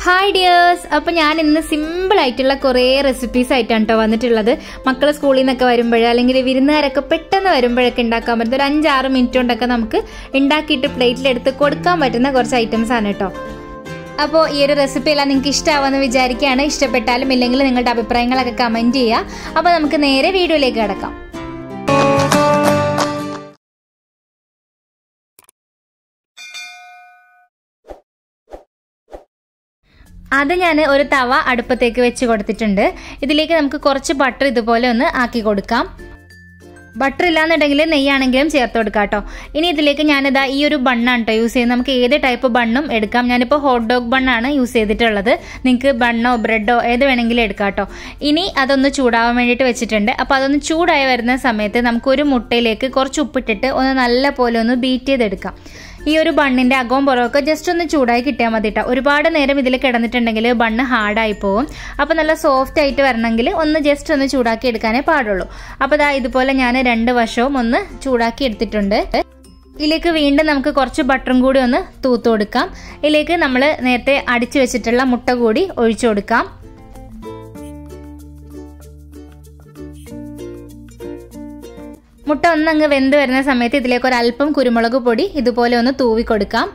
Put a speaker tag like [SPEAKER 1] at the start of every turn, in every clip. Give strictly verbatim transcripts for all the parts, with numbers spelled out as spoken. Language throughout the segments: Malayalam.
[SPEAKER 1] Hi dears, അപ്പോൾ ഞാൻ ഇന്ന് സിമ്പിൾ ആയിട്ടുള്ള കുറേ റെസിപ്പീസ് ആയിട്ടാണ് ട്ടോ വന്നിട്ടുള്ളത്. മക്കൾ സ്കൂളിൽ നിന്നൊക്കെ വരുമ്പോൾ അല്ലെങ്കിൽ വിരുന്നുകാരൊക്കെ പെട്ടെന്ന് വരുമ്പോഴൊക്കെ ഉണ്ടാക്കാൻ പറ്റുന്ന ഒരു അഞ്ച് ആറ് മിനിറ്റ് കൊണ്ടൊക്കെ നമുക്ക് ഉണ്ടാക്കിയിട്ട് പ്ലേറ്റിൽ എടുത്ത് കൊടുക്കാൻ പറ്റുന്ന കുറച്ച് ഐറ്റംസ് ആണ് ട്ടോ. അപ്പോൾ ഈ ഒരു റെസിപ്പി എല്ലാം നിങ്ങൾക്ക് ഇഷ്ടമാവുമെന്ന് വിചാരിക്കുകയാണ്. ഇഷ്ടപ്പെട്ടാലും ഇല്ലെങ്കിൽ നിങ്ങളുടെ അഭിപ്രായങ്ങളൊക്കെ കമന്റ് ചെയ്യുക. അപ്പോൾ നമുക്ക് നേരെ വീഡിയോയിലേക്ക് കടക്കാം. അത് ഞാൻ ഒരു തവ അടുപ്പത്തേക്ക് വെച്ച് കൊടുത്തിട്ടുണ്ട്. ഇതിലേക്ക് നമുക്ക് കുറച്ച് ബട്ടർ ഇതുപോലെ ഒന്ന് ആക്കി കൊടുക്കാം. ബട്ടർ ഇല്ലാന്നുണ്ടെങ്കിൽ നെയ്യാണെങ്കിലും ചേർത്ത് കൊടുക്കാം കേട്ടോ. ഇനി ഇതിലേക്ക് ഞാനിതാ ഈ ഒരു ബണ്ണാണ് കേട്ടോ യൂസ് ചെയ്യുന്നത്. നമുക്ക് ഏത് ടൈപ്പ് ബണ്ണും എടുക്കാം. ഞാനിപ്പോൾ ഹോട്ട് ഡോഗ് ബണ്ണാണ് യൂസ് ചെയ്തിട്ടുള്ളത്. നിങ്ങൾക്ക് ബണ്ണോ ബ്രെഡോ ഏത് വേണമെങ്കിലും എടുക്കാം കേട്ടോ. ഇനി അതൊന്ന് ചൂടാവാൻ വേണ്ടിയിട്ട് വെച്ചിട്ടുണ്ട്. അപ്പോൾ അതൊന്ന് ചൂടായി വരുന്ന സമയത്ത് നമുക്കൊരു മുട്ടയിലേക്ക് കുറച്ച് ഉപ്പിട്ടിട്ട് ഒന്ന് നല്ല പോലെ ഒന്ന് ബീറ്റ് ചെയ്തെടുക്കാം. ഈ ഒരു ബണ്ണിൻ്റെ അകവും പുറമൊക്കെ ജസ്റ്റ് ഒന്ന് ചൂടായി കിട്ടിയാൽ മതി കേട്ടോ. ഒരുപാട് നേരം ഇതിൽ കിടന്നിട്ടുണ്ടെങ്കിൽ ബണ്ണ് ഹാർഡായി പോകും. അപ്പോൾ നല്ല സോഫ്റ്റ് ആയിട്ട് വരണമെങ്കിൽ ഒന്ന് ജസ്റ്റ് ഒന്ന് ചൂടാക്കി എടുക്കാനേ പാടുള്ളൂ. അപ്പോൾ ദാ ഇതുപോലെ ഞാൻ രണ്ട് വശവും ഒന്ന് ചൂടാക്കി എടുത്തിട്ടുണ്ട്. ഇതിലേക്ക് വീണ്ടും നമുക്ക് കുറച്ച് ബട്ടറും കൂടി ഒന്ന് തൂത്ത് കൊടുക്കാം. ഇതിലേക്ക് നമ്മൾ നേരത്തെ അടിച്ചു വെച്ചിട്ടുള്ള മുട്ട കൂടി ഒഴിച്ചു കൊടുക്കാം. മുട്ട ഒന്നങ്ങ് വെന്ത് വരുന്ന സമയത്ത് ഇതിലേക്ക് ഒരല്പം കുരുമുളക് പൊടി ഇതുപോലെ ഒന്ന് തൂവി കൊടുക്കാം.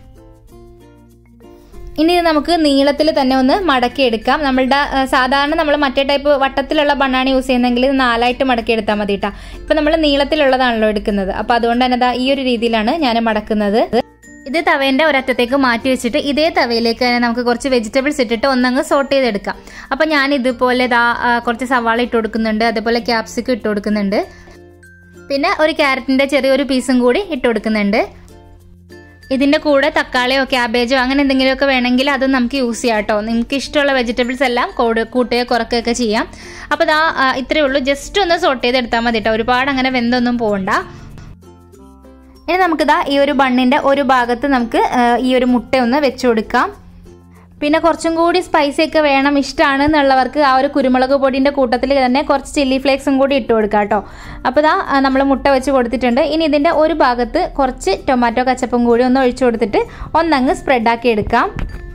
[SPEAKER 1] ഇനി ഇത് നമുക്ക് നീളത്തിൽ തന്നെ ഒന്ന് മടക്കിയെടുക്കാം. നമ്മളുടെ സാധാരണ നമ്മൾ മറ്റേ ടൈപ്പ് വട്ടത്തിലുള്ള ബണ്ണാണ് യൂസ് ചെയ്യുന്നതെങ്കിൽ ഇത് നാലായിട്ട് മടക്കിയെടുത്താൽ മതി കേട്ടോ. ഇപ്പം നമ്മൾ നീളത്തിലുള്ളതാണല്ലോ എടുക്കുന്നത്. അപ്പോൾ അതുകൊണ്ട് തന്നെ ഈ ഒരു രീതിയിലാണ് ഞാൻ മടക്കുന്നത്. ഇത് തവേൻ്റെ ഒരറ്റത്തേക്ക് മാറ്റി വെച്ചിട്ട് ഇതേ തവയിലേക്ക് തന്നെ നമുക്ക് കുറച്ച് വെജിറ്റബിൾസ് ഇട്ടിട്ട് ഒന്നങ്ങ് സോട്ട് ചെയ്തെടുക്കാം. അപ്പോൾ ഞാൻ ഇതുപോലെ ഇതാ കുറച്ച് സവാള ഇട്ട് കൊടുക്കുന്നുണ്ട്, അതേപോലെ ക്യാപ്സിക്കം ഇട്ട് കൊടുക്കുന്നുണ്ട്, പിന്നെ ഒരു ക്യാരറ്റിൻ്റെ ചെറിയൊരു പീസും കൂടി ഇട്ട് കൊടുക്കുന്നുണ്ട്. ഇതിൻ്റെ കൂടെ തക്കാളിയോ ക്യാബേജോ അങ്ങനെ എന്തെങ്കിലുമൊക്കെ വേണമെങ്കിൽ അത് നമുക്ക് യൂസ് ചെയ്യാം കേട്ടോ. നിങ്ങൾക്ക് ഇഷ്ടമുള്ള വെജിറ്റബിൾസ് എല്ലാം കൂട്ടുകയോ കുറക്കുകയൊക്കെ ചെയ്യാം. അപ്പോൾ ഇതാ ഇത്രയേ ഉള്ളൂ. ജസ്റ്റ് ഒന്ന് സോട്ട് ചെയ്തെടുത്താൽ മതി കേട്ടോ. ഒരുപാട് അങ്ങനെ വെന്തൊന്നും പോകണ്ട. ഇനി നമുക്കിതാ ഈ ഒരു ബണ്ണിൻ്റെ ഒരു ഭാഗത്ത് നമുക്ക് ഈ ഒരു മുട്ട ഒന്ന് വെച്ച് കൊടുക്കാം. പിന്നെ കുറച്ചും കൂടി സ്പൈസി ഒക്കെ വേണം ഇഷ്ടമാണ് എന്നുള്ളവർക്ക് ആ ഒരു കുരുമുളക് പൊടിൻ്റെ കൂട്ടത്തിൽ തന്നെ കുറച്ച് ചില്ലി ഫ്ലേക്സും കൂടി ഇട്ട് കൊടുക്കാം കേട്ടോ. അപ്പോൾ ഇതാ നമ്മൾ മുട്ട വെച്ച് കൊടുത്തിട്ടുണ്ട്. ഇനി ഇതിൻ്റെ ഒരു ഭാഗത്ത് കുറച്ച് ടൊമാറ്റോ കച്ചപ്പും കൂടി ഒന്ന് ഒഴിച്ചു കൊടുത്തിട്ട് ഒന്നങ്ങ് സ്പ്രെഡാക്കി എടുക്കാം.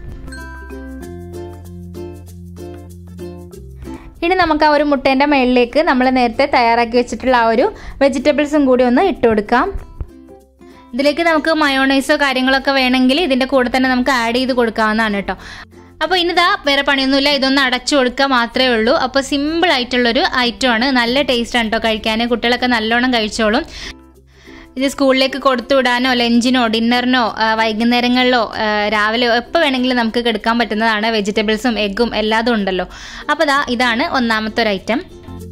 [SPEAKER 1] ഇനി നമുക്ക് ആ ഒരു മുട്ടേൻ്റെ മുകളിലേക്ക് നമ്മൾ നേരത്തെ തയ്യാറാക്കി വെച്ചിട്ടുള്ള ആ ഒരു വെജിറ്റബിൾസും കൂടി ഒന്ന് ഇട്ട് കൊടുക്കാം. ഇതിലേക്ക് നമുക്ക് മയോണൈസോ കാര്യങ്ങളൊക്കെ വേണമെങ്കിൽ ഇതിൻ്റെ കൂടെ തന്നെ നമുക്ക് ആഡ് ചെയ്ത് കൊടുക്കാവുന്നതാണ് കേട്ടോ. അപ്പോൾ ഇനിതാ വേറെ പണിയൊന്നുമില്ല, ഇതൊന്ന് അടച്ചു കൊടുക്കുക മാത്രമേ ഉള്ളൂ. അപ്പോൾ സിമ്പിൾ ആയിട്ടുള്ളൊരു ഐറ്റമാണ്. നല്ല ടേസ്റ്റാണ് കേട്ടോ കഴിക്കാൻ. കുട്ടികളൊക്കെ നല്ലോണം കഴിച്ചോളും. ഇത് സ്കൂളിലേക്ക് കൊടുത്തു വിടാനോ ലഞ്ചിനോ ഡിന്നറിനോ വൈകുന്നേരങ്ങളിലോ രാവിലെയോ എപ്പോൾ വേണമെങ്കിലും നമുക്ക് എടുക്കാൻ പറ്റുന്നതാണ്. വെജിറ്റബിൾസും എഗ്ഗും എല്ലാതും ഉണ്ടല്ലോ. അപ്പോൾ ദാ ഇതാണ് ഒന്നാമത്തെ ഒരു ഐറ്റം.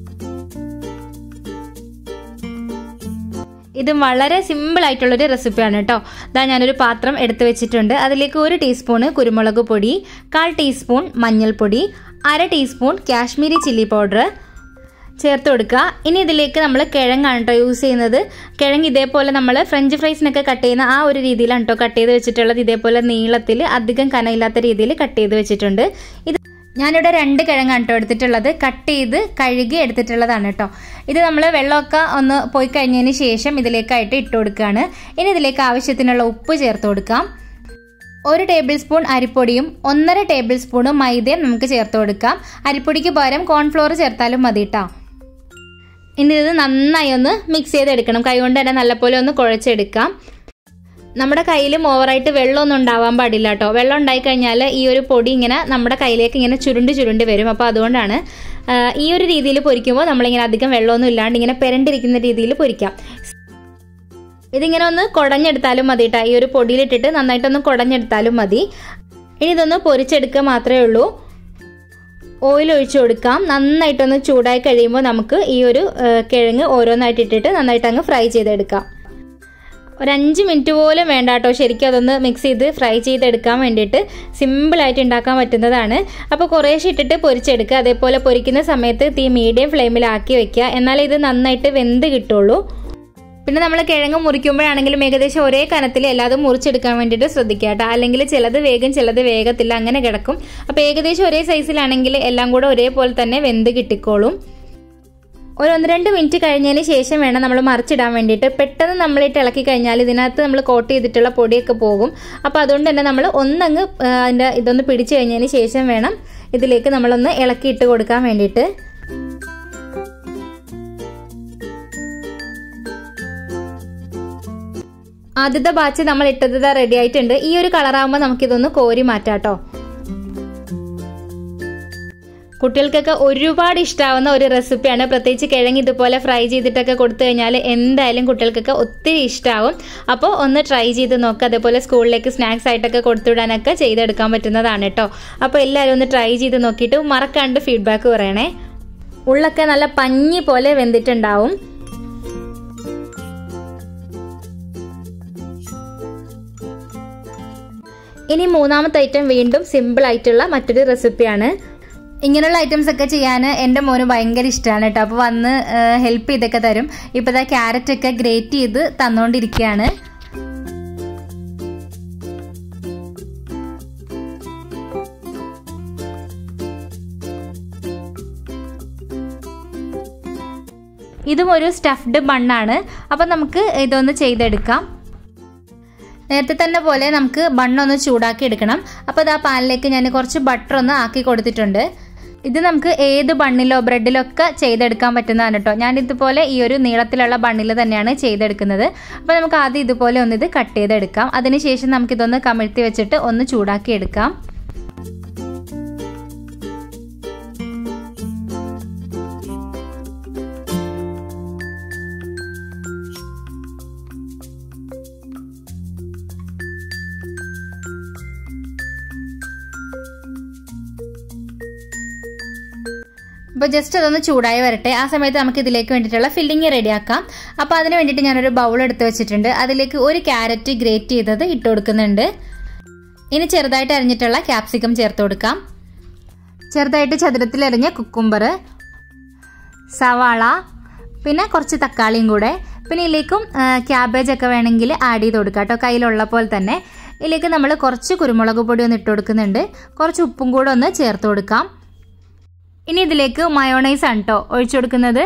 [SPEAKER 1] ഇത് വളരെ സിമ്പിൾ ആയിട്ടുള്ളൊരു റെസിപ്പിയാണ് കേട്ടോ. ഇതാ ഞാനൊരു പാത്രം എടുത്തു വെച്ചിട്ടുണ്ട്. അതിലേക്ക് ഒരു ടീസ്പൂണ് കുരുമുളക് പൊടി, കാൽ ടീസ്പൂൺ മഞ്ഞൾപ്പൊടി, അര ടീസ്പൂൺ കാശ്മീരി ചില്ലി പൗഡർ ചേർത്ത് കൊടുക്കുക. ഇനി ഇതിലേക്ക് നമ്മൾ കിഴങ്ങാണ് കേട്ടോ യൂസ് ചെയ്യുന്നത്. കിഴങ്ങ് ഇതേപോലെ നമ്മൾ ഫ്രഞ്ച് ഫ്രൈസിനൊക്കെ കട്ട് ചെയ്യുന്ന ആ ഒരു രീതിയിലാണ് കേട്ടോ കട്ട് ചെയ്ത് വെച്ചിട്ടുള്ളത്. ഇതേപോലെ നീളത്തിൽ അധികം കനയില്ലാത്ത രീതിയിൽ കട്ട് ചെയ്ത് വെച്ചിട്ടുണ്ട്. ഇത് ഞാനിവിടെ രണ്ട് കിഴങ്ങാണ് കേട്ടോ എടുത്തിട്ടുള്ളത്. കട്ട് ചെയ്ത് കഴുകി എടുത്തിട്ടുള്ളതാണ് കേട്ടോ. ഇത് നമ്മൾ വെള്ളമൊക്കെ ഒന്ന് പോയി കഴിഞ്ഞതിന് ശേഷം ഇതിലേക്കായിട്ട് ഇട്ട് കൊടുക്കുകയാണ്. ഇനി ഇതിലേക്ക് ആവശ്യത്തിനുള്ള ഉപ്പ് ചേർത്ത് കൊടുക്കാം. ഒരു ടേബിൾ സ്പൂൺ അരിപ്പൊടിയും ഒന്നര ടേബിൾ സ്പൂണും മൈദയും നമുക്ക് ചേർത്ത് കൊടുക്കാം. അരിപ്പൊടിക്ക് പകരം കോൺഫ്ലോർ ചേർത്താലും മതി കേട്ടോ. ഇനി ഇത് നന്നായി ഒന്ന് മിക്സ് ചെയ്തെടുക്കണം. കൈകൊണ്ട് തന്നെ നല്ലപോലെ ഒന്ന് കുഴച്ചെടുക്കാം. നമ്മുടെ കയ്യിലും ഓവറായിട്ട് വെള്ളമൊന്നും ഉണ്ടാവാൻ പാടില്ല കേട്ടോ. വെള്ളം ഉണ്ടായി കഴിഞ്ഞാൽ ഈ ഒരു പൊടി ഇങ്ങനെ നമ്മുടെ കയ്യിലേക്ക് ഇങ്ങനെ ചുരുണ്ട് ചുരുണ്ട് വരും. അപ്പോൾ അതുകൊണ്ടാണ് ഈ ഒരു രീതിയിൽ പൊരിക്കുമ്പോൾ നമ്മളിങ്ങനെ അധികം വെള്ളമൊന്നും ഇല്ലാണ്ട് ഇങ്ങനെ പെരണ്ടിരിക്കുന്ന രീതിയിൽ പൊരിക്കാം. ഇതിങ്ങനെ ഒന്ന് കുടഞ്ഞെടുത്താലും മതി കേട്ടോ. ഈ ഒരു പൊടിയിലിട്ടിട്ട് നന്നായിട്ടൊന്ന് കുടഞ്ഞെടുത്താലും മതി. ഇനി ഇതൊന്ന് പൊരിച്ചെടുക്കുക മാത്രമേ ഉള്ളൂ. ഓയിൽ ഒഴിച്ചു കൊടുക്കാം. നന്നായിട്ടൊന്ന് ചൂടായി കഴിയുമ്പോൾ നമുക്ക് ഈ ഒരു കിഴങ്ങ് ഓരോന്നായിട്ട് ഇട്ടിട്ട് നന്നായിട്ട് അങ്ങ് ഫ്രൈ ചെയ്തെടുക്കാം. ഒരു അഞ്ച് മിനിറ്റ് പോലും വേണ്ട കേട്ടോ. ശരിക്കും അതൊന്ന് മിക്സ് ചെയ്ത് ഫ്രൈ ചെയ്തെടുക്കാൻ വേണ്ടിയിട്ട് സിമ്പിളായിട്ട് ഉണ്ടാക്കാൻ പറ്റുന്നതാണ്. അപ്പോൾ കുറേശ്ശെ ഇട്ടിട്ട് പൊരിച്ചെടുക്കുക. അതേപോലെ പൊരിക്കുന്ന സമയത്ത് തീ മീഡിയം ഫ്ലെയിമിലാക്കി വെക്കുക. എന്നാലേ ഇത് നന്നായിട്ട് വെന്ത് കിട്ടുള്ളൂ. പിന്നെ നമ്മൾ കിഴങ്ങ് മുറിക്കുമ്പോഴാണെങ്കിലും ഏകദേശം ഒരേ കനത്തിൽ എല്ലാതും മുറിച്ചെടുക്കാൻ വേണ്ടിയിട്ട് ശ്രദ്ധിക്കുക കേട്ടോ. അല്ലെങ്കിൽ ചിലത് വേഗം ചിലത് വേഗത്തില്ല, അങ്ങനെ കിടക്കും. അപ്പോൾ ഏകദേശം ഒരേ സൈസിലാണെങ്കിൽ എല്ലാം കൂടെ ഒരേപോലെ തന്നെ വെന്ത് കിട്ടിക്കോളും. ഒരു ഒന്ന് രണ്ട് മിനിറ്റ് കഴിഞ്ഞതിന് ശേഷം വേണം നമ്മൾ മറിച്ചിടാൻ വേണ്ടിയിട്ട്. പെട്ടെന്ന് നമ്മളിട്ട് ഇളക്കി കഴിഞ്ഞാൽ ഇതിനകത്ത് നമ്മൾ കോട്ട് ചെയ്തിട്ടുള്ള പൊടിയൊക്കെ പോകും. അപ്പോൾ അതുകൊണ്ട് തന്നെ നമ്മൾ ഒന്നങ്ങ് അതിൻ്റെ ഇതൊന്ന് പിടിച്ചു കഴിഞ്ഞതിന് ശേഷം വേണം ഇതിലേക്ക് നമ്മളൊന്ന് ഇളക്കിയിട്ട് കൊടുക്കാൻ വേണ്ടിയിട്ട്. ആദ്യത്തെ ബാച്ച് നമ്മൾ ഇട്ടത് റെഡി ആയിട്ടുണ്ട്. ഈ ഒരു കളറാകുമ്പോൾ നമുക്കിതൊന്ന് കോരി മാറ്റാം കേട്ടോ. കുട്ടികൾക്കൊക്കെ ഒരുപാട് ഇഷ്ടമാവുന്ന ഒരു റെസിപ്പിയാണ്. പ്രത്യേകിച്ച് കിഴങ്ങ് ഇതുപോലെ ഫ്രൈ ചെയ്തിട്ടൊക്കെ കൊടുത്തു കഴിഞ്ഞാൽ എന്തായാലും കുട്ടികൾക്കൊക്കെ ഒത്തിരി ഇഷ്ടമാവും. അപ്പോൾ ഒന്ന് ട്രൈ ചെയ്ത് നോക്കുക. അതേപോലെ സ്കൂളിലേക്ക് സ്നാക്സ് ആയിട്ടൊക്കെ കൊടുത്തുവിടാനൊക്കെ ചെയ്തെടുക്കാൻ പറ്റുന്നതാണ് കേട്ടോ. അപ്പോൾ എല്ലാവരും ഒന്ന് ട്രൈ ചെയ്ത് നോക്കിയിട്ട് മറക്കാണ്ട് ഫീഡ്ബാക്ക് പറയണേ. ഉള്ളൊക്കെ നല്ല പഞ്ഞി പോലെ വെന്തിട്ടുണ്ടാവും. ഇനി മൂന്നാമത്തെ ഐറ്റം വീണ്ടും സിമ്പിൾ ആയിട്ടുള്ള മറ്റൊരു റെസിപ്പിയാണ്. ഇങ്ങനെയുള്ള ഐറ്റംസ് ഒക്കെ ചെയ്യാൻ എൻ്റെ മോന് ഭയങ്കര ഇഷ്ടമാണ് കേട്ടോ. അപ്പോൾ വന്ന് ഹെൽപ്പ് ചെയ്തൊക്കെ തരും. ഇപ്പോൾ ഇതാ ക്യാരറ്റ് ഒക്കെ ഗ്രേറ്റ് ചെയ്ത് തന്നുകൊണ്ടിരിക്കുകയാണ്. ഇതും ഒരു സ്റ്റഫ്ഡ് ബണ്ണാണ്. അപ്പം നമുക്ക് ഇതൊന്ന് ചെയ്തെടുക്കാം. നേരത്തെ തന്നെ പോലെ നമുക്ക് ബണ്ണൊന്ന് ചൂടാക്കി എടുക്കണം. അപ്പോൾ ഇത് ആ പാനിലേക്ക് ഞാൻ കുറച്ച് ബട്ടർ ഒന്ന് ആക്കി കൊടുത്തിട്ടുണ്ട്. ഇത് നമുക്ക് ഏത് ബണ്ണിലോ ബ്രെഡിലോ ഒക്കെ ചെയ്തെടുക്കാൻ പറ്റുന്നതാണ് കേട്ടോ. ഞാൻ ഇതുപോലെ ഈ ഒരു നീളത്തിലുള്ള ബണ്ണിൽ തന്നെയാണ് ചെയ്തെടുക്കുന്നത്. അപ്പോൾ നമുക്ക് ആദ്യം ഇതുപോലെ ഒന്ന് ഇത് കട്ട് ചെയ്തെടുക്കാം. അതിനുശേഷം നമുക്കിതൊന്ന് കമിഴ്ത്തി വെച്ചിട്ട് ഒന്ന് ചൂടാക്കി എടുക്കാം. അപ്പോൾ ജസ്റ്റ് അതൊന്ന് ചൂടായി വരട്ടെ. ആ സമയത്ത് നമുക്ക് ഇതിലേക്ക് വേണ്ടിയിട്ടുള്ള ഫില്ലിങ് റെഡിയാക്കാം. അപ്പോൾ അതിന് വേണ്ടിയിട്ട് ഞാനൊരു ബൗൾ എടുത്ത് വെച്ചിട്ടുണ്ട്. അതിലേക്ക് ഒരു ക്യാരറ്റ് ഗ്രേറ്റ് ചെയ്തത് ഇട്ട് കൊടുക്കുന്നുണ്ട്. ഇനി ചെറുതായിട്ട് അരിഞ്ഞിട്ടുള്ള ക്യാപ്സിക്കം ചേർത്ത് കൊടുക്കാം. ചെറുതായിട്ട് ചതുരത്തിൽ അരിഞ്ഞ കുക്കുംബർ, സവാള, പിന്നെ കുറച്ച് തക്കാളിയും കൂടെ. പിന്നെ ഇതിലേക്കും ക്യാബേജ് ഒക്കെ വേണമെങ്കിൽ ആഡ് ചെയ്ത് കൊടുക്കാം കേട്ടോ, കയ്യിലുള്ള പോലെ തന്നെ. ഇതിലേക്ക് നമ്മൾ കുറച്ച് കുരുമുളക് പൊടി ഒന്ന് ഇട്ട് കൊടുക്കുന്നുണ്ട്. കുറച്ച് ഉപ്പും കൂടെ ഒന്ന് ചേർത്ത് കൊടുക്കാം. ഇനി ഇതിലേക്ക് മയോണൈസ് ആണ് കേട്ടോ ഒഴിച്ചു കൊടുക്കുന്നത്.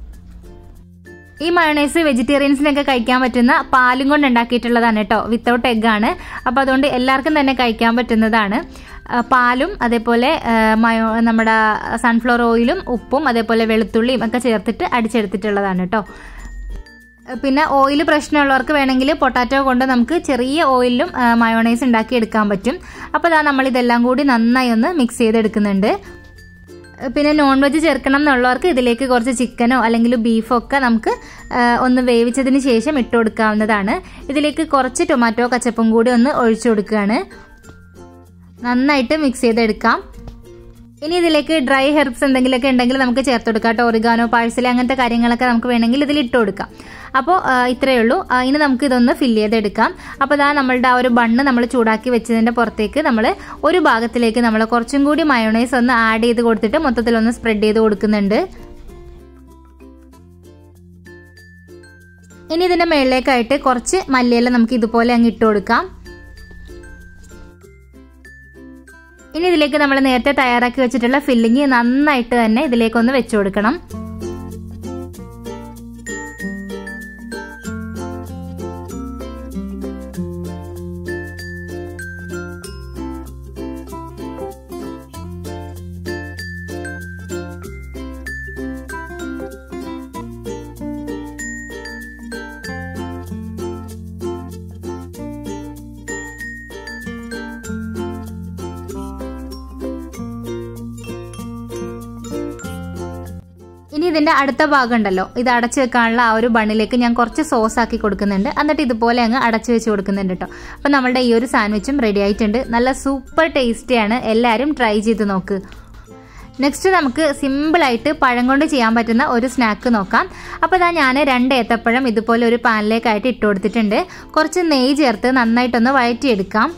[SPEAKER 1] ഈ മയോണൈസ് വെജിറ്റേറിയൻസിനൊക്കെ കഴിക്കാൻ പറ്റുന്ന പാലും കൊണ്ട് ഉണ്ടാക്കിയിട്ടുള്ളതാണ് കേട്ടോ, വിത്തൗട്ട് എഗ് ആണ്. അപ്പോൾ അതുകൊണ്ട് എല്ലാവർക്കും തന്നെ കഴിക്കാൻ പറ്റുന്നതാണ്. പാലും അതേപോലെ മയോ നമ്മുടെ സൺഫ്ലവർ ഓയിലും ഉപ്പും അതേപോലെ വെളുത്തുള്ളിയും ഒക്കെ ചേർത്തിട്ട് അടിച്ചെടുത്തിട്ടുള്ളതാണ് കേട്ടോ. പിന്നെ ഓയിൽ പ്രശ്നമുള്ളവർക്ക് വേണമെങ്കിൽ പൊട്ടാറ്റോ കൊണ്ട് നമുക്ക് ചെറിയ ഓയിലും മയോണൈസ് ഉണ്ടാക്കി എടുക്കാൻ പറ്റും. അപ്പോൾ ഇതാ നമ്മളിതെല്ലാം കൂടി നന്നായി ഒന്ന് മിക്സ് ചെയ്തെടുക്കുന്നുണ്ട്. പിന്നെ നോൺ വെജ് ചേർക്കണം എന്നുള്ളവർക്ക് ഇതിലേക്ക് കുറച്ച് ചിക്കനോ അല്ലെങ്കിൽ ബീഫോ ഒക്കെ നമുക്ക് ഒന്ന് വേവിച്ചതിന് ശേഷം ഇട്ട് കൊടുക്കാവുന്നതാണ്. ഇതിലേക്ക് കുറച്ച് ടൊമാറ്റോ കച്ചപ്പും കൂടി ഒന്ന് ഒഴിച്ചു കൊടുക്കുകയാണ്. നന്നായിട്ട് മിക്സ് ചെയ്തെടുക്കാം. ഇനി ഇതിലേക്ക് ഡ്രൈ ഹെർബ്സ് എന്തെങ്കിലുമൊക്കെ ഉണ്ടെങ്കിൽ നമുക്ക് ചേർത്ത് കൊടുക്കാം കേട്ടോ. ഒറിഗാനോ, പാഴ്സലി അങ്ങനത്തെ കാര്യങ്ങളൊക്കെ നമുക്ക് വേണമെങ്കിൽ ഇതിൽ ഇട്ട് കൊടുക്കാം. അപ്പോൾ ഇത്രയേ ഉള്ളൂ. ഇനി നമുക്ക് ഇതൊന്ന് ഫില്ല് ചെയ്തെടുക്കാം. അപ്പോൾ ഇതാ നമ്മളുടെ ആ ഒരു ബണ്ണ് നമ്മൾ ചൂടാക്കി വെച്ചതിൻ്റെ പുറത്തേക്ക് നമ്മൾ ഒരു ഭാഗത്തിലേക്ക് നമ്മൾ കുറച്ചും കൂടി മയോണൈസ് ഒന്ന് ആഡ് ചെയ്ത് കൊടുത്തിട്ട് മൊത്തത്തിലൊന്ന് സ്പ്രെഡ് ചെയ്ത് കൊടുക്കുന്നുണ്ട്. ഇനി ഇതിൻ്റെ മുകളിലേക്കായിട്ട് കുറച്ച് മല്ലിയില നമുക്ക് ഇതുപോലെ അങ്ങ് ഇട്ട് കൊടുക്കാം. ഇനി ഇതിലേക്ക് നമ്മൾ നേരത്തെ തയ്യാറാക്കി വെച്ചിട്ടുള്ള ഫില്ലിങ് നന്നായിട്ട് തന്നെ ഇതിലേക്കൊന്ന് വെച്ചു കൊടുക്കണം. ഇനി ഇതിന്റെ അടുത്ത ഭാഗം ഉണ്ടല്ലോ, ഇത് അടച്ചു വെക്കാനുള്ള ആ ഒരു ബണ്ണിലേക്ക് ഞാൻ കുറച്ച് സോസ് ആക്കി കൊടുക്കുന്നുണ്ട്. എന്നിട്ട് ഇതുപോലെ അങ്ങ് അടച്ചു വെച്ച് കൊടുക്കുന്നുണ്ട് കേട്ടോ. അപ്പം നമ്മളുടെ ഈ ഒരു സാൻഡ്വിച്ചും റെഡി ആയിട്ടുണ്ട്. നല്ല സൂപ്പർ ടേസ്റ്റിയാണ്. എല്ലാവരും ട്രൈ ചെയ്ത് നോക്ക്. നെക്സ്റ്റ് നമുക്ക് സിമ്പിളായിട്ട് പഴം കൊണ്ട് ചെയ്യാൻ പറ്റുന്ന ഒരു സ്നാക്ക് നോക്കാം. അപ്പോൾ ഇതാ ഞാൻ രണ്ട് ഏത്തപ്പഴം ഇതുപോലെ ഒരു പാനിലേക്കായിട്ട് ഇട്ട് കൊടുത്തിട്ടുണ്ട്. കുറച്ച് നെയ്യ് ചേർത്ത് നന്നായിട്ടൊന്ന് വഴറ്റിയെടുക്കാം.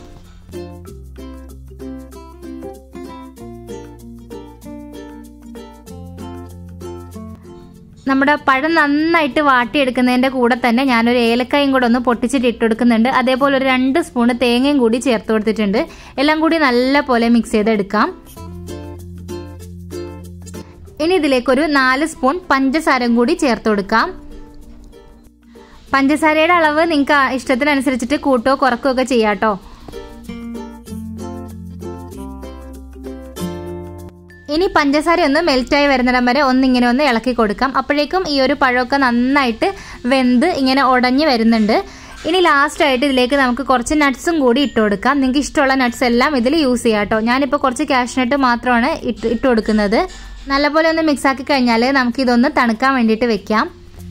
[SPEAKER 1] നമ്മുടെ പഴം നന്നായിട്ട് വാട്ടിയെടുക്കുന്നതിൻ്റെ കൂടെ തന്നെ ഞാനൊരു ഏലക്കായും കൂടെ ഒന്ന് പൊട്ടിച്ചിട്ട് ഇട്ട് കൊടുക്കുന്നുണ്ട്. അതേപോലെ ഒരു രണ്ട് സ്പൂണ് തേങ്ങയും കൂടി ചേർത്ത് കൊടുത്തിട്ടുണ്ട്. എല്ലാം കൂടി നല്ല പോലെ മിക്സ് ചെയ്തെടുക്കാം. ഇനി ഇതിലേക്കൊരു നാല് സ്പൂൺ പഞ്ചസാരയും കൂടി ചേർത്ത് കൊടുക്കാം. പഞ്ചസാരയുടെ അളവ് നിങ്ങൾക്ക് ഇഷ്ടത്തിനനുസരിച്ചിട്ട് കൂട്ടോ കുറക്കുകയോ ഒക്കെ ചെയ്യാം കേട്ടോ. ഇനി പഞ്ചസാര ഒന്ന് മെൽറ്റായി വരുന്നിടം വരെ ഒന്നിങ്ങനെ ഒന്ന് ഇളക്കി കൊടുക്കാം. അപ്പോഴേക്കും ഈ ഒരു പഴമൊക്കെ നന്നായിട്ട് വെന്ത് ഇങ്ങനെ ഉടഞ്ഞ് വരുന്നുണ്ട്. ഇനി ലാസ്റ്റ് ആയിട്ട് ഇതിലേക്ക് നമുക്ക് കുറച്ച് നട്ട്സും കൂടി ഇട്ട് കൊടുക്കാം. നിങ്ങൾക്ക് ഇഷ്ടമുള്ള നട്ട്സ് എല്ലാം ഇതിൽ യൂസ് ചെയ്യാം കേട്ടോ. ഞാനിപ്പോൾ കുറച്ച് കാഷ്നട്ട് മാത്രമാണ് ഇട്ട് ഇട്ട് കൊടുക്കുന്നത്. നല്ലപോലെ ഒന്ന് മിക്സ് ആക്കി കഴിഞ്ഞാൽ നമുക്കിതൊന്ന് തണുക്കാൻ വേണ്ടിയിട്ട് വെക്കാം.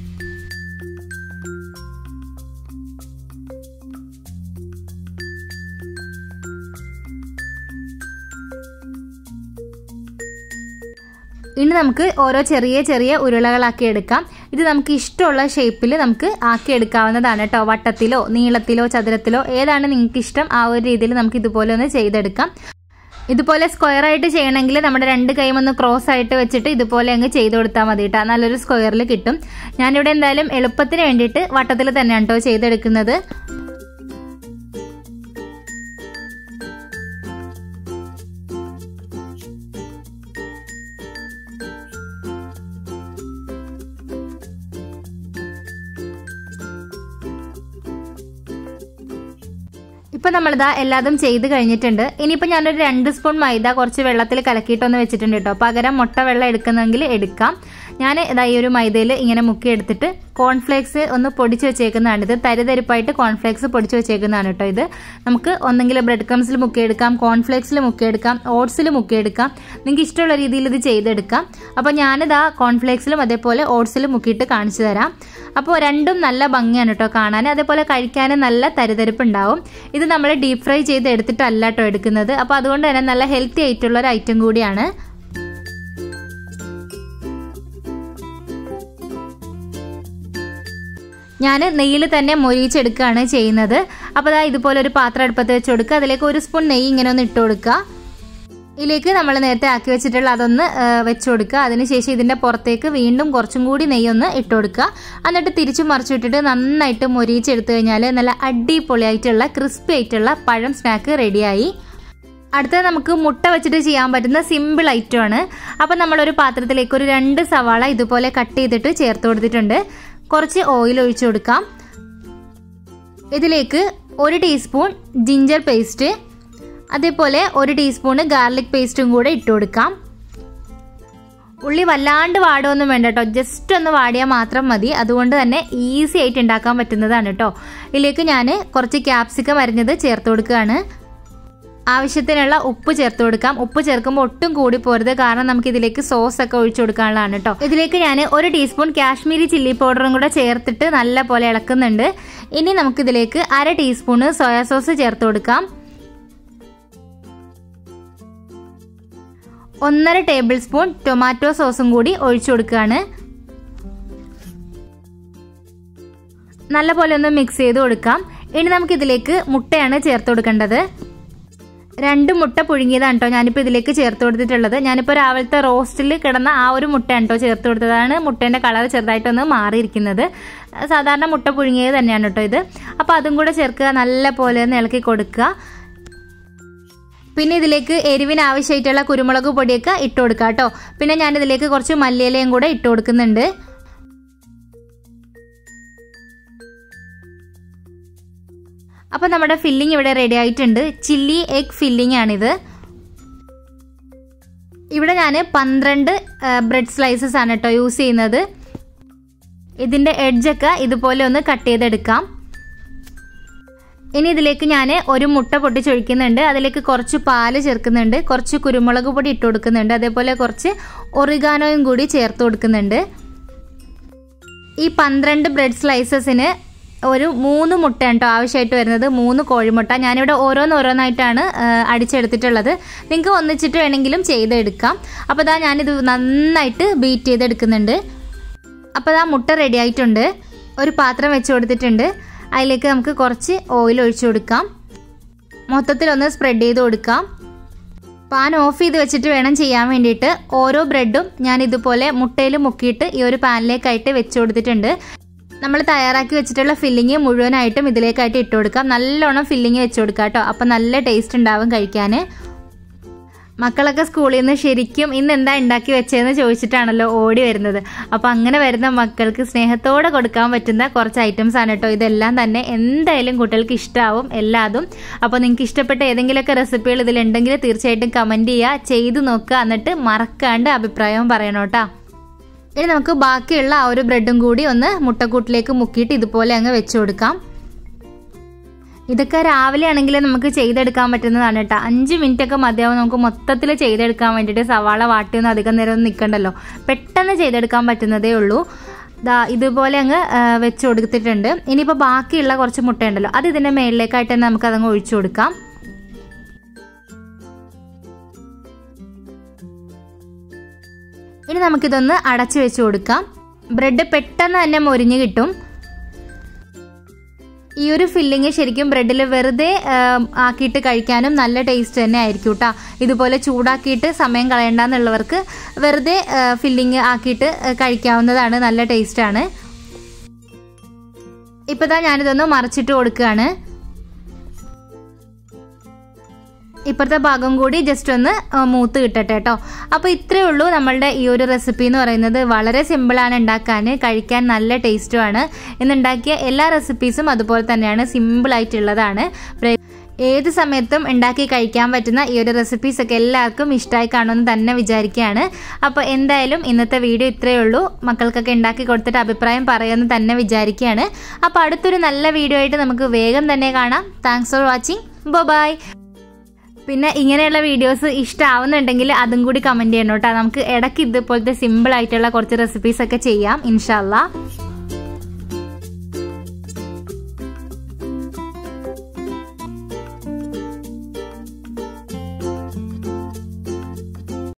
[SPEAKER 1] ഇനി നമുക്ക് ഓരോ ചെറിയ ചെറിയ ഉരുളകളാക്കി എടുക്കാം. ഇത് നമുക്ക് ഇഷ്ടമുള്ള ഷേപ്പിൽ നമുക്ക് ആക്കി എടുക്കാവുന്നതാണ് കേട്ടോ. വട്ടത്തിലോ നീളത്തിലോ ചതുരത്തിലോ ഏതാണ് നിങ്ങൾക്ക് ഇഷ്ടം ആ ഒരു രീതിയിൽ നമുക്ക് ഇതുപോലെ ഒന്ന് ചെയ്തെടുക്കാം. ഇതുപോലെ സ്ക്വയർ ആയിട്ട് ചെയ്യണമെങ്കിൽ നമ്മുടെ രണ്ട് കൈയും ഒന്ന് ക്രോസ് ആയിട്ട് വെച്ചിട്ട് ഇതുപോലെ അങ്ങ് ചെയ്ത് കൊടുത്താൽ മതി കേട്ടോ. നല്ലൊരു സ്ക്വയറിൽ കിട്ടും. ഞാനിവിടെ എന്തായാലും എളുപ്പത്തിന് വേണ്ടിയിട്ട് വട്ടത്തിൽ തന്നെയാണ് കേട്ടോ ചെയ്തെടുക്കുന്നത്. ഇപ്പം നമ്മളിതാ എല്ലാതും ചെയ്ത് കഴിഞ്ഞിട്ടുണ്ട്. ഇനിയിപ്പോൾ ഞാനൊരു രണ്ട് സ്പൂൺ മൈദ കുറച്ച് വെള്ളത്തിൽ കലക്കിയിട്ടൊന്ന് വെച്ചിട്ടുണ്ട് കേട്ടോ. പകരം മുട്ട വെള്ളം എടുക്കുന്നെങ്കിൽ എടുക്കാം. ഞാൻ ഇതാ ഈ ഒരു മൈദയിൽ ഇങ്ങനെ മുക്കി എടുത്തിട്ട് കോൺഫ്ലേക്സ് ഒന്ന് പൊടിച്ച് വെച്ചേക്കുന്നതാണ്. ഇത് തരിതരിപ്പായിട്ട് കോൺഫ്ലേക്സ് പൊടിച്ച് വെച്ചേക്കുന്നതാണ് കേട്ടോ. ഇത് നമുക്ക് ഒന്നെങ്കിൽ ബ്രെഡ് ക്രംസിൽ മുക്കിയെടുക്കാം, കോൺഫ്ലേക്സിൽ മുക്കിയെടുക്കാം, ഓട്സിൽ മുക്കിയെടുക്കാം. നിങ്ങൾക്ക് ഇഷ്ടമുള്ള രീതിയിൽ ഇത് ചെയ്തെടുക്കാം. അപ്പോൾ ഞാനിതാ കോൺഫ്ലേക്സിലും അതേപോലെ ഓട്സിലും മുക്കിയിട്ട് കാണിച്ചു തരാം. അപ്പോൾ രണ്ടും നല്ല ഭംഗിയാണ് കേട്ടോ കാണാൻ. അതേപോലെ കഴിക്കാനും നല്ല തരിതരിപ്പ് ഉണ്ടാവും. ഇത് നമ്മൾ ഡീപ് ഫ്രൈ ചെയ്ത് എടുത്തിട്ടല്ല കേട്ടോ എടുക്കുന്നത്. അപ്പോൾ അതുകൊണ്ട് തന്നെ നല്ല ഹെൽത്തി ആയിട്ടുള്ള ഒരു ഐറ്റം കൂടിയാണ്. ഞാൻ നെയ്യിൽ തന്നെ മൊരിയിച്ചെടുക്കുകയാണ് ചെയ്യുന്നത്. അപ്പോൾ അതാ ഇതുപോലെ ഒരു പാത്രം അടുപ്പത്ത് വെച്ച് കൊടുക്കുക. അതിലേക്ക് ഒരു സ്പൂൺ നെയ്യ് ഇങ്ങനെ ഒന്ന് ഇട്ട് കൊടുക്കുക. ഇതിലേക്ക് നമ്മൾ നേരത്തെ ആക്കി വെച്ചിട്ടുള്ള അതൊന്ന് വെച്ച് കൊടുക്കുക. അതിനുശേഷം ഇതിൻ്റെ പുറത്തേക്ക് വീണ്ടും കുറച്ചും കൂടി നെയ്യൊന്ന് ഇട്ട് കൊടുക്കുക. എന്നിട്ട് തിരിച്ചു മറിച്ചു വിട്ടിട്ട് നന്നായിട്ട് മൊരിയിച്ചെടുത്തു കഴിഞ്ഞാൽ നല്ല അടിപൊളിയായിട്ടുള്ള ക്രിസ്പി ആയിട്ടുള്ള പഴം സ്നാക്ക് റെഡിയായി. അടുത്തത് നമുക്ക് മുട്ട വെച്ചിട്ട് ചെയ്യാൻ പറ്റുന്ന സിമ്പിൾ ഐറ്റമാണ്. അപ്പം നമ്മളൊരു പാത്രത്തിലേക്ക് ഒരു രണ്ട് സവാള ഇതുപോലെ കട്ട് ചെയ്തിട്ട് ചേർത്ത് കൊടുത്തിട്ടുണ്ട്. കുറച്ച് ഓയിൽ ഒഴിച്ചു കൊടുക്കാം. ഇതിലേക്ക് ഒരു ടീസ്പൂൺ ജിഞ്ചർ പേസ്റ്റ്, അതേപോലെ ഒരു ടീസ്പൂണ് ഗാർലിക് പേസ്റ്റും കൂടെ ഇട്ട് കൊടുക്കാം. ഉള്ളി വല്ലാണ്ട് വാടുമൊന്നും വേണ്ട കേട്ടോ. ജസ്റ്റ് ഒന്ന് വാടിയാൽ മാത്രം മതി. അതുകൊണ്ട് തന്നെ ഈസി ആയിട്ട് ഉണ്ടാക്കാൻ പറ്റുന്നതാണ് കേട്ടോ. ഇതിലേക്ക് ഞാൻ കുറച്ച് ക്യാപ്സിക്കം അരിഞ്ഞത് ചേർത്ത് കൊടുക്കുകയാണ്. ആവശ്യത്തിനുള്ള ഉപ്പ് ചേർത്ത് കൊടുക്കാം. ഉപ്പ് ചേർക്കുമ്പോൾ ഒട്ടും കൂടി പോരുത്, കാരണം നമുക്ക് ഇതിലേക്ക് സോസ് ഒക്കെ ഒഴിച്ചു കൊടുക്കാനുള്ളതാണ് കേട്ടോ. ഇതിലേക്ക് ഞാൻ ഒരു ടീസ്പൂൺ കാശ്മീരി ചില്ലി പൗഡറും കൂടെ ചേർത്തിട്ട് നല്ല പോലെ ഇളക്കുന്നുണ്ട്. ഇനി നമുക്കിതിലേക്ക് അര ടീസ്പൂണ് സോയാ സോസ് ചേർത്ത് കൊടുക്കാം. ഒന്നര ടേബിൾ സ്പൂൺ ടൊമാറ്റോ സോസും കൂടി ഒഴിച്ചു കൊടുക്കുകയാണ്. നല്ല പോലെ ഒന്ന് മിക്സ് ചെയ്ത് കൊടുക്കാം. ഇനി നമുക്കിതിലേക്ക് മുട്ടയാണ് ചേർത്ത് കൊടുക്കേണ്ടത്. രണ്ട് മുട്ട പുഴുങ്ങിയതാണ് കേട്ടോ ഞാനിപ്പോൾ ഇതിലേക്ക് ചേർത്ത് കൊടുത്തിട്ടുള്ളത്. ഞാനിപ്പോൾ രാവിലത്തെ റോസ്റ്റിൽ കിടന്ന ആ ഒരു മുട്ടയാണ് കേട്ടോ ചേർത്ത് കൊടുത്തതാണ്. മുട്ടേൻ്റെ കളർ ചെറുതായിട്ടൊന്ന് മാറിയിരിക്കുന്നത്. സാധാരണ മുട്ട പുഴുങ്ങിയത് തന്നെയാണ് കേട്ടോ ഇത്. അപ്പോൾ അതും കൂടെ ചേർക്കുക. നല്ല പോലെ ഒന്ന് ഇളക്കി കൊടുക്കുക. പിന്നെ ഇതിലേക്ക് എരിവിന് ആവശ്യമായിട്ടുള്ള കുരുമുളക് പൊടിയൊക്കെ ഇട്ട് കൊടുക്കുക കേട്ടോ. പിന്നെ ഞാനിതിലേക്ക് കുറച്ച് മല്ലിയിലയും കൂടെ ഇട്ട് കൊടുക്കുന്നുണ്ട്. അപ്പോൾ നമ്മുടെ ഫില്ലിംഗ് ഇവിടെ റെഡി ആയിട്ടുണ്ട്. ചില്ലി എഗ് ഫില്ലിംഗ് ആണിത്. ഇവിടെ ഞാൻ പന്ത്രണ്ട് ബ്രെഡ് സ്ലൈസസ് ആണ് കേട്ടോ യൂസ് ചെയ്യുന്നത്. ഇതിൻ്റെ എഡ്ജൊക്കെ ഇതുപോലെ ഒന്ന് കട്ട് ചെയ്തെടുക്കാം. ഇനി ഇതിലേക്ക് ഞാൻ ഒരു മുട്ട പൊട്ടിച്ചൊഴിക്കുന്നുണ്ട്. അതിലേക്ക് കുറച്ച് പാല് ചേർക്കുന്നുണ്ട്. കുറച്ച് കുരുമുളക് പൊടി ഇട്ട് കൊടുക്കുന്നുണ്ട്. അതേപോലെ കുറച്ച് ഒറിഗാനോയും കൂടി ചേർത്ത് കൊടുക്കുന്നുണ്ട്. ഈ പന്ത്രണ്ട് ബ്രെഡ് സ്ലൈസസിന് ഒരു മൂന്ന് മുട്ട കേട്ടോ ആവശ്യമായിട്ട് വരുന്നത്. മൂന്ന് കോഴിമുട്ട. ഞാനിവിടെ ഓരോന്നോരോന്നായിട്ടാണ് അടിച്ചെടുത്തിട്ടുള്ളത്. നിങ്ങൾക്ക് ഒന്നിച്ചിട്ട് വേണമെങ്കിലും ചെയ്തെടുക്കാം. അപ്പോൾ ഇതാ ഞാനിത് നന്നായിട്ട് ബീറ്റ് ചെയ്തെടുക്കുന്നുണ്ട്. അപ്പോൾ ഇതാ മുട്ട റെഡി ആയിട്ടുണ്ട്. ഒരു പാത്രം വെച്ച് കൊടുത്തിട്ടുണ്ട്. അതിലേക്ക് നമുക്ക് കുറച്ച് ഓയിൽ ഒഴിച്ചു കൊടുക്കാം. മൊത്തത്തിലൊന്ന് സ്പ്രെഡ് ചെയ്ത് കൊടുക്കാം. പാൻ ഓഫ് ചെയ്ത് വെച്ചിട്ട് വേണം ചെയ്യാൻ വേണ്ടിയിട്ട്. ഓരോ ബ്രെഡും ഞാൻ ഇതുപോലെ മുട്ടയിൽ മുക്കിയിട്ട് ഈ ഒരു പാനിലേക്കായിട്ട് വെച്ച് കൊടുത്തിട്ടുണ്ട്. നമ്മൾ തയ്യാറാക്കി വെച്ചിട്ടുള്ള ഫില്ലിങ് മുഴുവനായിട്ടും ഇതിലേക്കായിട്ട് ഇട്ട് കൊടുക്കാം. നല്ലോണം ഫില്ലിങ് വെച്ച് കൊടുക്കാം കേട്ടോ. അപ്പം നല്ല ടേസ്റ്റ് ഉണ്ടാവും കഴിക്കാൻ. മക്കളൊക്കെ സ്കൂളിൽ നിന്ന് ശരിക്കും ഇന്ന് എന്താ ഉണ്ടാക്കി വെച്ചതെന്ന് ചോദിച്ചിട്ടാണല്ലോ ഓടി വരുന്നത്. അപ്പോൾ അങ്ങനെ വരുന്ന മക്കൾക്ക് സ്നേഹത്തോടെ കൊടുക്കാൻ പറ്റുന്ന കുറച്ച് ഐറ്റംസ് ആണ് കേട്ടോ ഇതെല്ലാം തന്നെ. എന്തായാലും കുട്ടികൾക്ക് ഇഷ്ടമാവും എല്ലാതും. അപ്പോൾ നിങ്ങൾക്ക് ഇഷ്ടപ്പെട്ട ഏതെങ്കിലുമൊക്കെ റെസിപ്പികൾ ഇതിലുണ്ടെങ്കിൽ തീർച്ചയായിട്ടും കമൻറ്റ് ചെയ്യുക, ചെയ്ത് നോക്കുക, എന്നിട്ട് മറക്കാണ്ട് അഭിപ്രായവും പറയണം കേട്ടോ. ഇനി നമുക്ക് ബാക്കിയുള്ള ആ ഒരു ബ്രെഡും കൂടി ഒന്ന് മുട്ടക്കൂട്ടിലേക്ക് മുക്കിയിട്ട് ഇതുപോലെ അങ്ങ് വെച്ച് കൊടുക്കാം. ഇതൊക്കെ രാവിലെ ആണെങ്കിൽ നമുക്ക് ചെയ്തെടുക്കാൻ പറ്റുന്നതാണ് കേട്ടോ. അഞ്ച് മിനിറ്റ് ഒക്കെ മതിയാവും നമുക്ക് മൊത്തത്തിൽ ചെയ്തെടുക്കാൻ വേണ്ടിയിട്ട്. സവാള വാട്ടിയൊന്നും അധികം നേരം ഒന്നും നിൽക്കണ്ടല്ലോ, പെട്ടെന്ന് ചെയ്തെടുക്കാൻ പറ്റുന്നതേ ഉള്ളൂ. ദാ ഇതുപോലെ അങ്ങ് വെച്ച് കൊടുത്തിട്ടുണ്ട്. ഇനിയിപ്പോൾ ബാക്കിയുള്ള കുറച്ച് മുട്ട ഉണ്ടല്ലോ അത് ഇതിൻ്റെ മേളിലേക്കായിട്ട് തന്നെ നമുക്ക് അതങ്ങ് ഒഴിച്ചു കൊടുക്കാം. ഇനി നമുക്കിതൊന്ന് അടച്ചു വെച്ച് കൊടുക്കാം. ബ്രെഡ് പെട്ടെന്ന് തന്നെ മൊരിഞ്ഞ് കിട്ടും. ഈ ഒരു ഫില്ലിങ് ശരിക്കും ബ്രെഡിൽ വെറുതെ ആക്കിയിട്ട് കഴിക്കാനും നല്ല ടേസ്റ്റ് തന്നെ ആയിരിക്കും കേട്ടോ. ഇതുപോലെ ചൂടാക്കിയിട്ട് സമയം കളയണ്ടെന്നുള്ളവർക്ക് വെറുതെ ഫില്ലിങ് ആക്കിയിട്ട് കഴിക്കാവുന്നതാണ്, നല്ല ടേസ്റ്റാണ്. ഇപ്പോൾ ദാ ഞാനിതൊന്ന് മറിച്ചിട്ട് കൊടുക്കുകയാണ്. ഇപ്പുറത്തെ ഭാഗം കൂടി ജസ്റ്റ് ഒന്ന് മൂത്ത് കിട്ടട്ടെ കേട്ടോ. അപ്പോൾ ഇത്രയേ ഉള്ളൂ നമ്മളുടെ ഈ ഒരു റെസിപ്പി എന്ന് പറയുന്നത്. വളരെ സിമ്പിളാണ് ഉണ്ടാക്കാൻ, കഴിക്കാൻ നല്ല ടേസ്റ്റുമാണ്. ഇന്നുണ്ടാക്കിയ എല്ലാ റെസിപ്പീസും അതുപോലെ തന്നെയാണ്, സിമ്പിളായിട്ടുള്ളതാണ്. ഏത് സമയത്തും ഉണ്ടാക്കി കഴിക്കാൻ പറ്റുന്ന ഈ ഒരു റെസിപ്പീസൊക്കെ എല്ലാവർക്കും ഇഷ്ടമായി കാണുമെന്ന് തന്നെ വിചാരിക്കുകയാണ്. അപ്പോൾ എന്തായാലും ഇന്നത്തെ വീഡിയോ ഇത്രയേ ഉള്ളൂ. മക്കൾക്കൊക്കെ ഉണ്ടാക്കി കൊടുത്തിട്ട് അഭിപ്രായം പറയുമെന്ന് തന്നെ വിചാരിക്കുകയാണ്. അപ്പോൾ അടുത്തൊരു നല്ല വീഡിയോ ആയിട്ട് നമുക്ക് വേഗം തന്നെ കാണാം. Thanks for watching. ബൈ. പിന്നെ ഇങ്ങനെയുള്ള വീഡിയോസ് ഇഷ്ടമാവുന്നുണ്ടെങ്കിൽ അതും കൂടി കമൻറ്റ് ചെയ്യണം കേട്ടോ. നമുക്ക് ഇടയ്ക്ക് ഇതുപോലത്തെ സിമ്പിൾ ആയിട്ടുള്ള കുറച്ച് റെസിപ്പീസൊക്കെ ചെയ്യാം ഇൻഷാ അല്ലാ.